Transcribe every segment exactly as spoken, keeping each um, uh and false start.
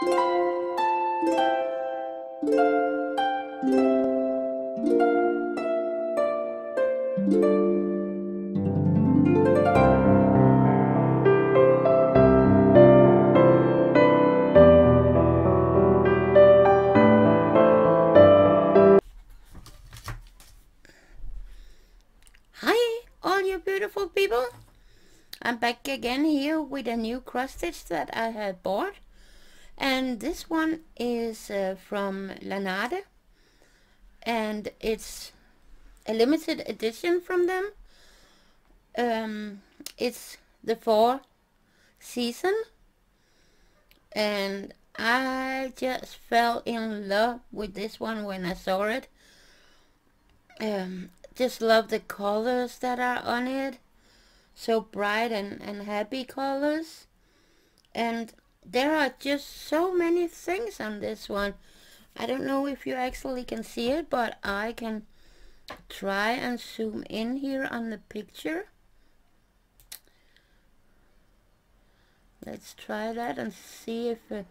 Hi, all you beautiful people. I'm back again here with a new cross stitch that I had bought. And this one is uh, from Lanade. And it's a limited edition from them. Um, it's the fall season. And I just fell in love with this one when I saw it. Um, just love the colors that are on it. So bright and, and happy colors. And there are just so many things on this one. I don't know if you actually can see it, but I can try and zoom in here on the picture. Let's try that and see if uh,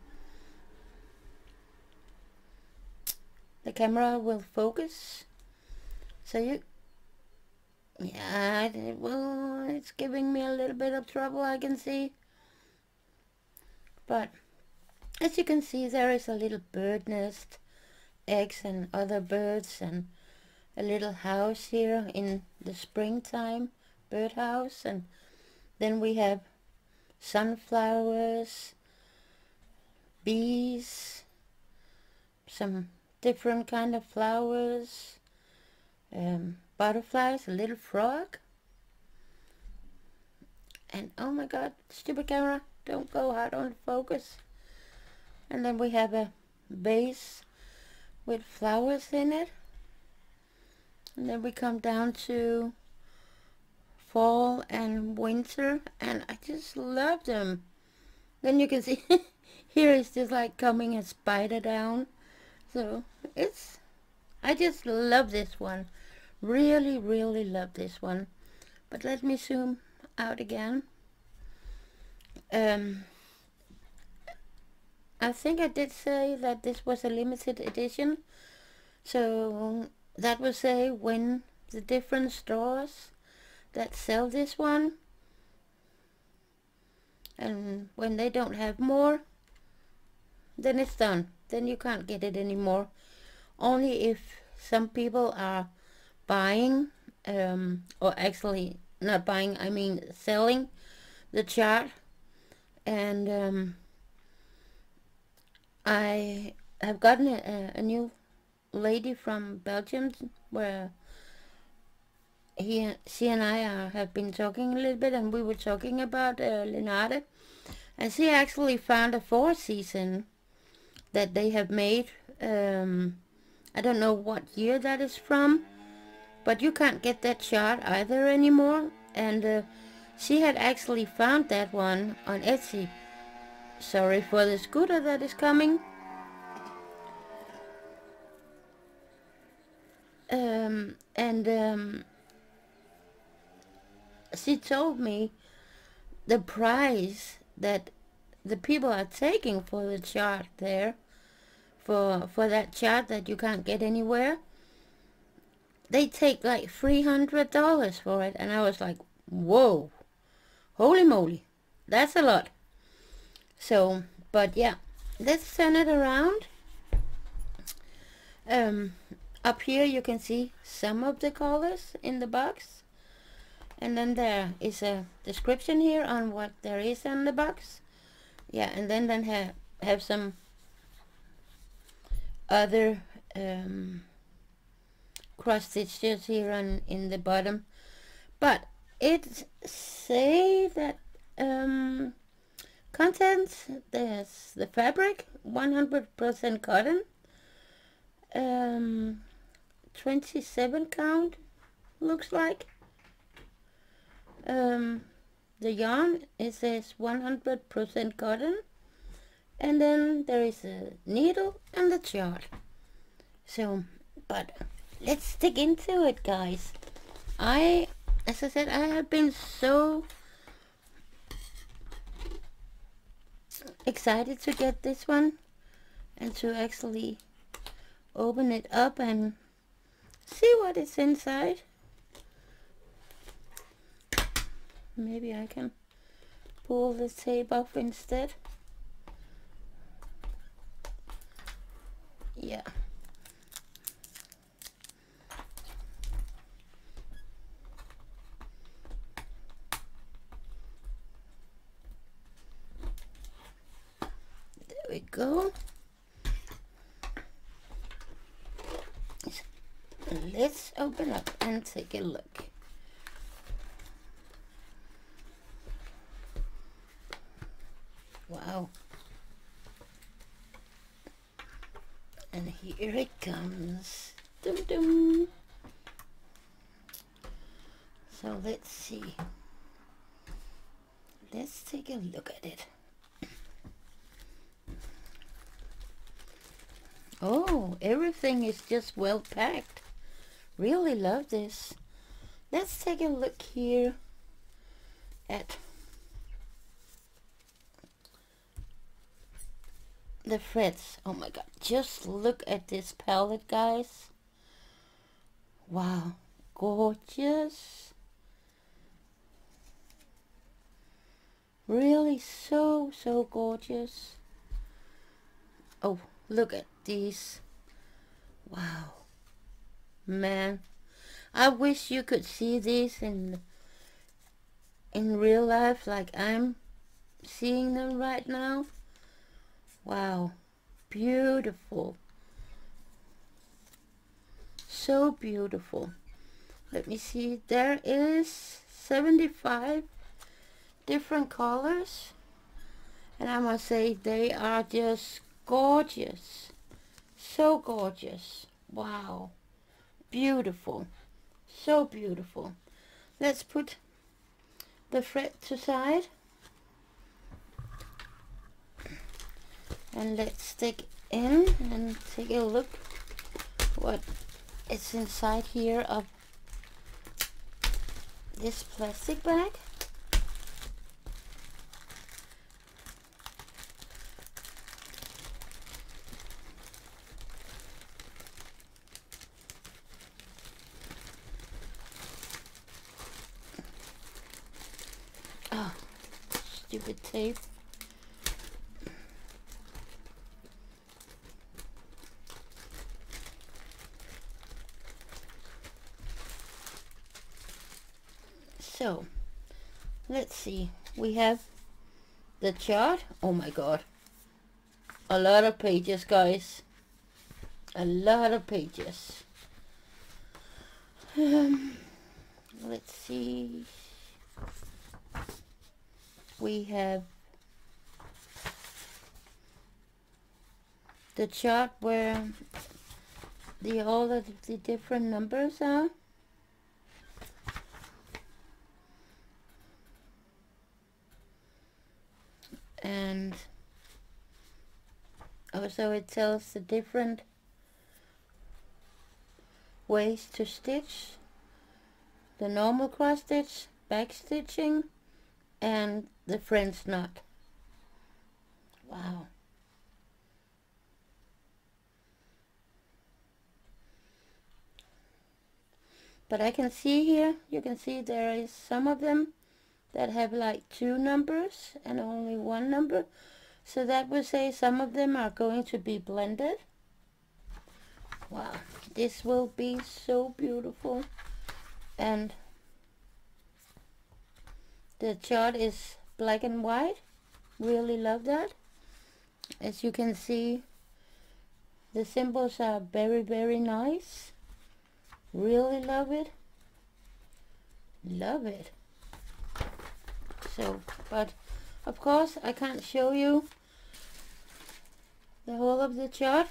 the camera will focus. So you, yeah, it, well, it's giving me a little bit of trouble, I can see. But as you can see, there is a little bird nest, eggs and other birds, and a little house here in the springtime, birdhouse. And then we have sunflowers, bees, some different kind of flowers, um, butterflies, a little frog. And oh my god, stupid camera, don't go hard on focus. And then we have a vase with flowers in it. And then we come down to fall and winter, and I just love them. Then you can see here is just like coming a spider down. So it's, I just love this one. Really, really love this one. But let me zoom out again. Um, I think I did say that this was a limited edition. So that will say when the different stores that sell this one, and when they don't have more, then it's done. Then you can't get it anymore. Only if some people are buying, um, or actually not buying, I mean selling the chart. And um, I have gotten a, a new lady from Belgium where he, she and I uh, have been talking a little bit, and we were talking about uh, Lanade, and she actually found a four season that they have made. Um, I don't know what year that is from, but you can't get that chart either anymore. And uh, she had actually found that one on Etsy. Sorry for the scooter that is coming. Um, and um, she told me the price that the people are taking for the chart there, for for that chart that you can't get anywhere. They take like three hundred dollars for it, and I was like, whoa, holy moly, that's a lot. So, but yeah, let's turn it around. Um, up here you can see some of the colors in the box. And then there is a description here on what there is in the box. Yeah, and then then have have some other um, cross stitches here on in the bottom. But it say that um, contents, there's the fabric, one hundred percent cotton, um, twenty-seven count looks like. Um, the yarn, it says one hundred percent cotton, and then there is a needle and the chart. So, but let's dig into it, guys. I, as I said, I have been so excited to get this one. and to actually open it up and see what is inside. Maybe I can pull the tape off instead. Yeah. There we go. Let's open up and take a look. Wow. And here it comes. Dum dum. So let's see. Let's take a look at it. Oh, everything is just well packed. Really love this. Let's take a look here at the threads. Oh my god, just look at this palette, guys. Wow, gorgeous. Really so, so gorgeous. Oh, look at these. Wow. Man, I wish you could see these in in real life like I'm seeing them right now. Wow, beautiful. So beautiful. Let me see, there is seventy-five different colors, and I must say they are just gorgeous. So gorgeous. Wow. Beautiful. So beautiful. Let's put the thread to side. And let's stick in and take a look what is inside here of this plastic bag. Oh, stupid tape. So, let's see. We have the chart. Oh my god. A lot of pages, guys. A lot of pages. Um, let's see. We have the chart where the all of the different numbers are. And also it tells the different ways to stitch: the normal cross stitch, back stitching, and the French knot. Wow. But I can see here, you can see there is some of them that have like two numbers and only one number. So that would say some of them are going to be blended. Wow, this will be so beautiful. And the chart is black and white. Really love that. As you can see, the symbols are very, very nice. Really love it. Love it. So, but of course I can't show you the whole of the chart.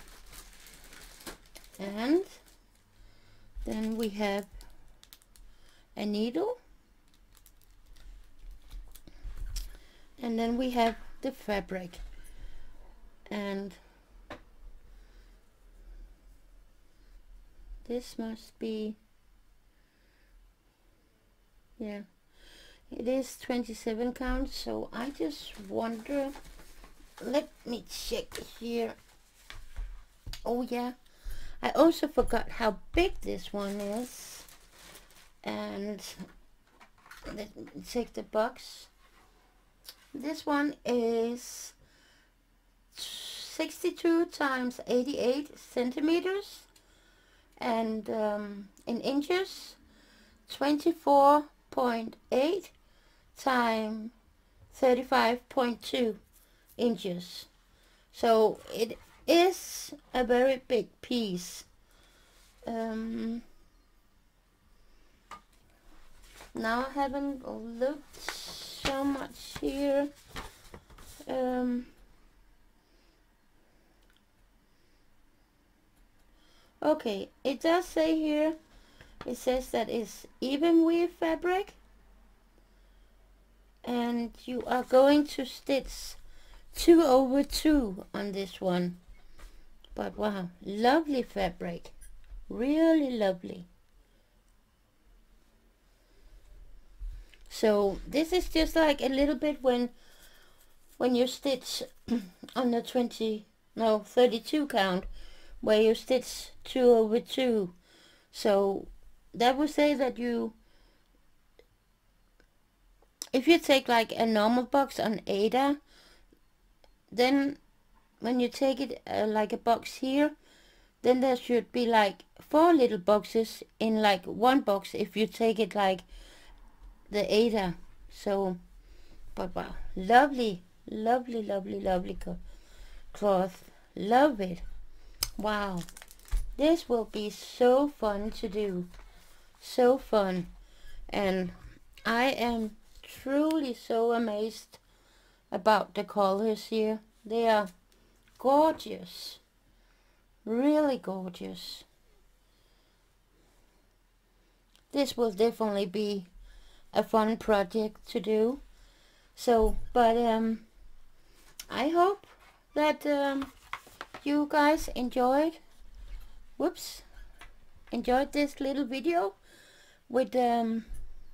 And then we have a needle, and then we have the fabric, and this must be, yeah, it is twenty-seven count. So I just wonder, let me check here Oh yeah, I also forgot how big this one is. And let me take the box. This one is sixty-two times eighty-eight centimeters, and um, in inches twenty-four point eight times thirty-five point two inches. So it is a very big piece. Um, now I haven't looked so much here. Um, okay, it does say here, it says that it's even weave fabric, and you are going to stitch two over two on this one. But wow, lovely fabric, really lovely. So this is just like a little bit when when you stitch on the twenty, no, thirty-two count, where you stitch two over two. So that would say that you, if you take like a normal box on Aida, then when you take it uh, like a box here, then there should be like four little boxes in like one box if you take it like the Aida. So, but wow, lovely, lovely, lovely, lovely cloth. Love it. Wow, this will be so fun to do. So fun. And I am truly so amazed about the colors here. They are gorgeous, really gorgeous. This will definitely be a fun project to do. So, but um, I hope that um, you guys enjoyed, whoops, enjoyed this little video with um,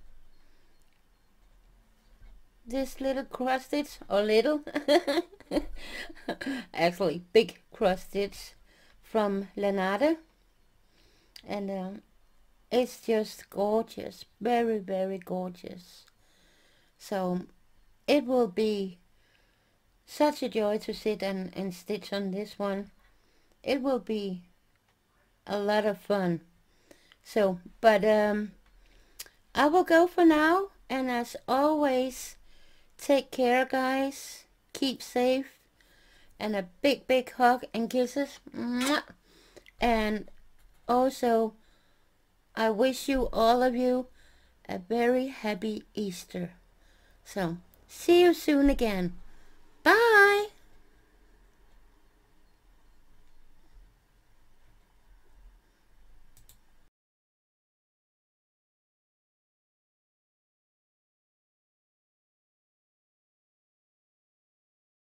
this little cross stitch, or little, actually big cross stitch from Lanade, and um, it's just gorgeous, very very gorgeous. So it will be such a joy to sit and, and stitch on this one. It will be a lot of fun. So, but um, I will go for now, and as always, take care guys, keep safe, and a big big hug and kisses. Mwah! And also I wish you, all of you, a very happy Easter. So see you soon again.